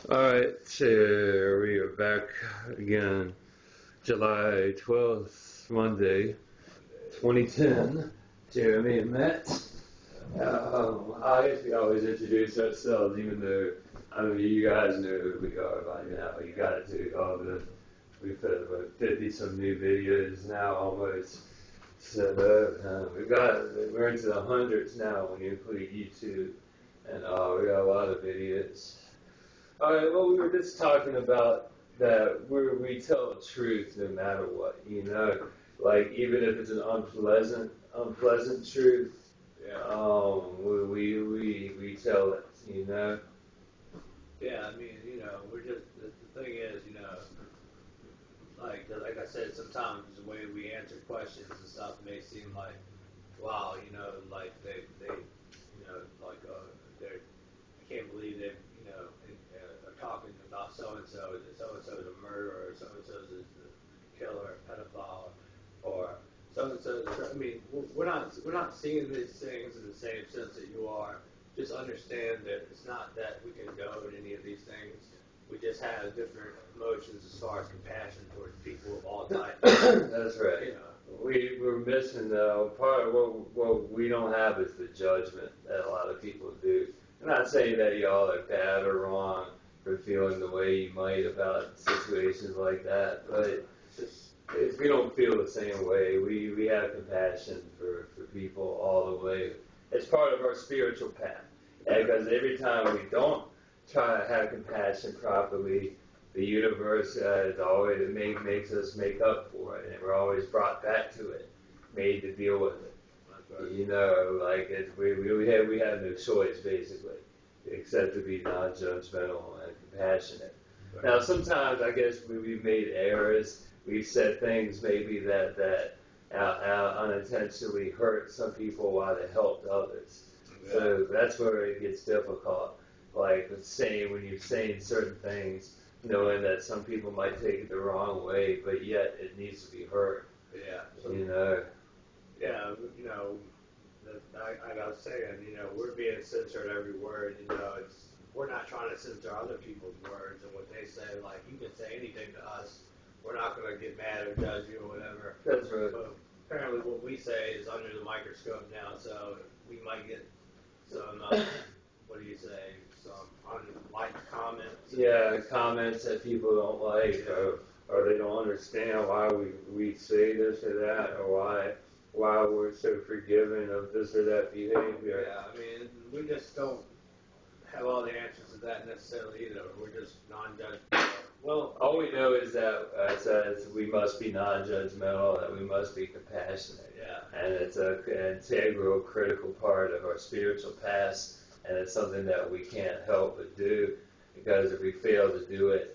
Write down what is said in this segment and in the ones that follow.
Alright, so we are back again, July 12th, Monday, 2010. Jeremy and Matt. I guess we always introduce ourselves, even though, I mean, you guys know who we are by now. You got to. We've had about 50 some new videos now almost. So we're into the hundreds now when you include YouTube. And we got a lot of videos. All right, well, we were just talking about that we tell the truth no matter what, like even if it's an unpleasant truth, we tell it, Yeah, I mean, we're just, the thing is, like I said, sometimes the way we answer questions and stuff may seem like, wow, like they they're, I can't believe they, are talking about so-and-so is a murderer, or so-and-so is a killer, a pedophile, or so-and-so, I mean, we're not seeing these things in the same sense that you are. Just understand that it's not that we can go at any of these things. We just have different emotions as far as compassion towards people of all types. That's right. We're missing part of what we don't have is the judgment that a lot of people do. I'm not saying that y'all are bad or wrong for feeling the way you might about situations like that, but we don't feel the same way. We have compassion for people all the way. It's part of our spiritual path. Because every time we don't try to have compassion properly, the universe always makes us make up for it, and we're always brought back to it, made to deal with it. We have no choice basically, except to be non-judgmental and compassionate. Right. Now, sometimes I guess we've made errors. We've said things maybe that unintentionally hurt some people while they helped others. Yeah. So that's where it gets difficult. Like when you're saying certain things, knowing that some people might take it the wrong way, but yet it needs to be heard. Yeah. Yeah, like I was saying, we're being censored every word. We're not trying to censor other people's words and what they say. Like, you can say anything to us. We're not going to get mad or judge you or whatever. That's right. But apparently what we say is under the microscope now, so we might get some, what do you say, some unliked comments. Yeah, comments that people don't like, or they don't understand why we say this or that, or why we're so forgiving of this or that behavior. Yeah, I mean, we just don't have all the answers to that necessarily either. We're just non-judgmental. Well, all we know is that we must be non-judgmental, that we must be compassionate. Yeah. And it's an integral, critical part of our spiritual past, and it's something that we can't help but do, because if we fail to do it,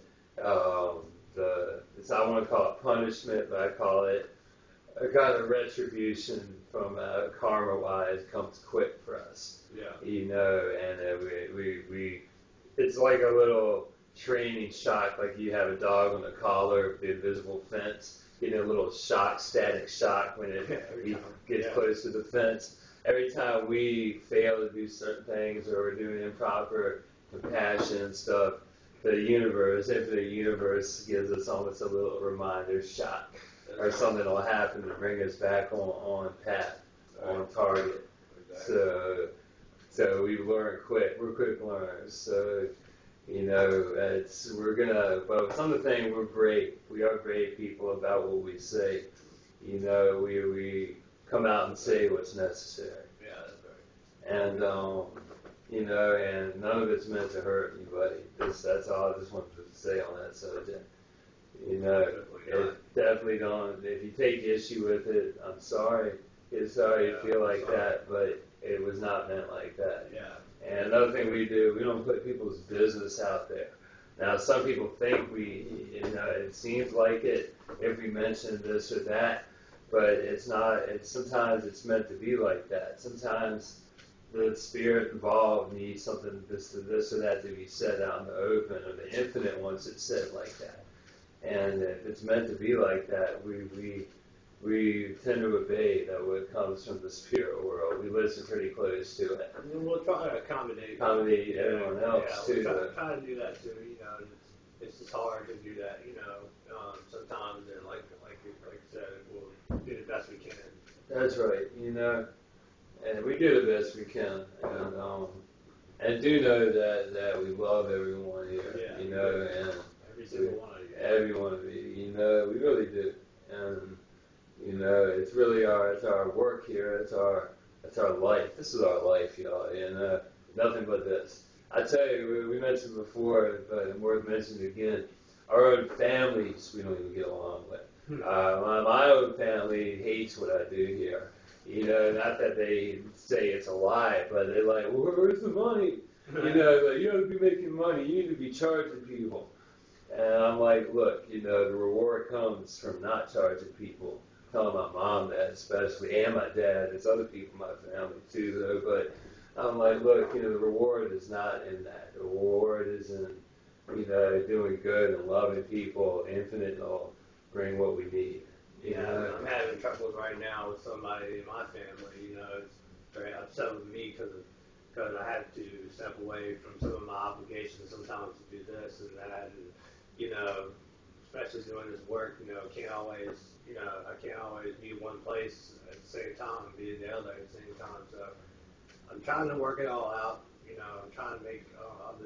I want to call it punishment, but I call it a kind of retribution from karma-wise comes quick for us. Yeah. And we it's like a little training shock, like you have a dog on the collar of the invisible fence, getting a little static shock when it gets close to the fence. Every time we fail to do certain things or we're doing improper compassion and stuff, the infinite universe gives us almost a little reminder shock, or something will happen to bring us back on path, on target. Exactly. So we learn quick. We're quick learners. So, but some of the things we're brave. We are brave people about what we say. We come out and say what's necessary. Yeah, that's right. And, and none of it's meant to hurt anybody. That's all I just wanted to say on that subject. It definitely don't. If you take issue with it, I'm sorry. It's sorry you feel like that, but it was not meant like that. Yeah. And another thing we do, we don't put people's business out there. Now, some people think it seems like it if we mention this or that, but it's not. Sometimes it's meant to be like that. Sometimes the spirit involved needs something, this or that, to be said out in the open, or the infinite wants it said like that. And if it's meant to be like that, we we tend to obey that what comes from the spirit world. We listen pretty close to it. And we'll try to accommodate Everyone else too. We'll try to do that too. It's just hard to do that. Sometimes, and like you said, we'll do the best we can. That's right. And we do the best we can, and do know that we love everyone here. Yeah, and every single one of you. Every one of you. We really do. And it's really it's our work here. It's our life. This is our life, y'all. Nothing but this. I tell you, we mentioned before, but worth mentioning again. Our own families, we don't even get along with. My own family hates what I do here. Not that they say it's a lie, but they're like, well, where's the money? You ought to be making money. You need to be charging people. And I'm like, look, the reward comes from not charging people. Telling my mom that especially, and my dad. There's other people in my family too, though. But I'm like, look, the reward is not in that. The reward is in, doing good and loving people. Infinite will bring what we need. I'm having troubles right now with somebody in my family. It's very upset with me because I had to step away from some of my obligations sometimes to do this and that, and especially doing this work. I can't always be one place at the same time, and be the other at the same time. So I'm trying to work it all out. I'm trying to make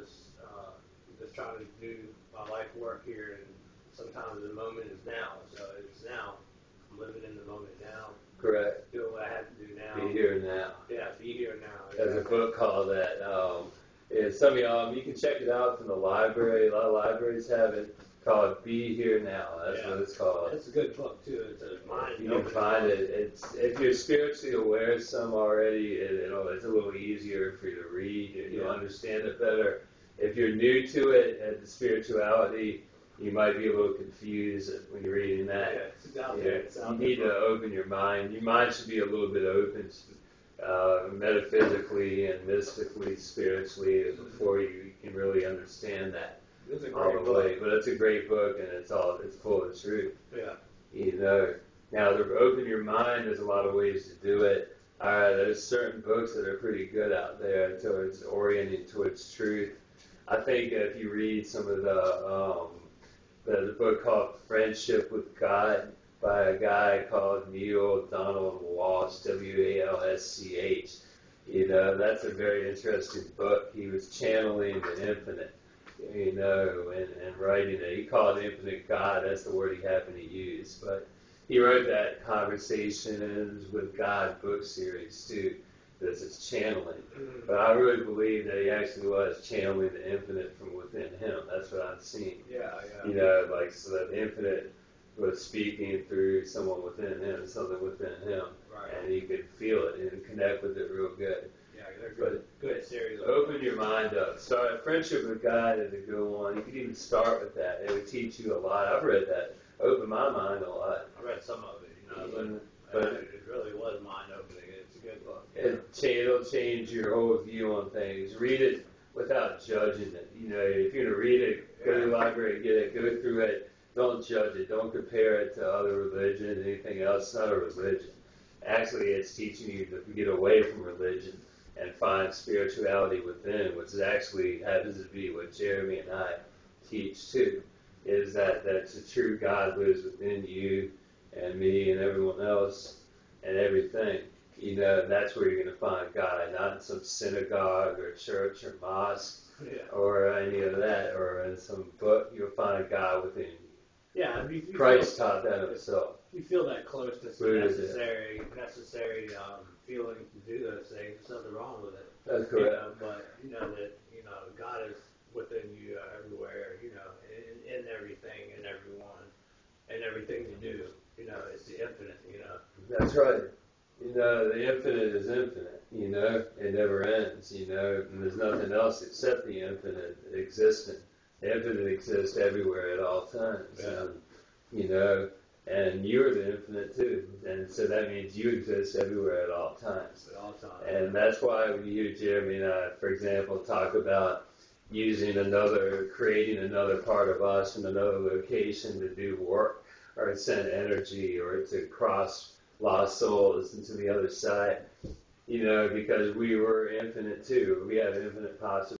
just trying to do my life work here, and sometimes the moment is now. So it's now. I'm living in the moment now. Correct. Doing what I have to do now. Be here now. Yeah, be here now. There's a book called that. Some of y'all, you can check it out from the library. A lot of libraries have it. Called Be Here Now. That's what it's called. It's a good book too. It's a mind. You can find it. If you're spiritually aware of some already, it's a little easier for you to read. You'll understand it better. If you're new to it, at the spirituality, you might be a little confused when you're reading that. Yeah, it's out there. You need to open your mind. Your mind should be a little bit open, metaphysically and mystically, spiritually, before you can really understand that. It's a great book. But it's a great book, and it's full of truth. Yeah. Now to open your mind, there's a lot of ways to do it. There's certain books that are pretty good out there towards orienting towards truth. I think if you read some of the book called Friendship with God by a guy called Neil Donald Walsh, Walsch. That's a very interesting book. He was channeling the infinite. And writing it. He called it Infinite God. That's the word he happened to use. But he wrote that Conversations with God book series, too. This is channeling. But I really believe that he actually was channeling the infinite from within him. That's what I'm seeing. Yeah. So that the infinite was speaking through someone within him, something within him. Right. And he could feel it and connect with it real good. Yeah, they're good series. Open your mind up. Start Friendship with God is a good one. You could even start with that. It would teach you a lot. I've read that. Opened my mind a lot. I read some of it, but it really was mind opening. It's a good book. It'll change your whole view on things. Read it without judging it. If you're gonna read it, go to the library, get it, go through it. Don't judge it. Don't compare it to other religions, anything else. It's not a religion. Actually, it's teaching you to get away from religion and find spirituality within, which is actually happens to be what Jeremy and I teach too, is that the true God lives within you and me and everyone else and everything. That's where you're going to find God, not in some synagogue or church or mosque or any of that, or in some book. You'll find God within you. Yeah, Christ taught that himself. You feel that closeness necessary feeling to do those things. There's nothing wrong with it. That's correct. But that God is within you everywhere. In everything and everyone and everything you do. It's the infinite. That's right. The infinite is infinite. It never ends. And there's nothing else except the infinite existing. The infinite exists everywhere at all times. Yeah. And you're the infinite too. And so that means you exist everywhere at all times. At all times. And that's why when you hear Jeremy and I, for example, talk about creating another part of us in another location to do work, or send energy, or to cross lost souls into the other side. Because we were infinite too. We have infinite possibilities.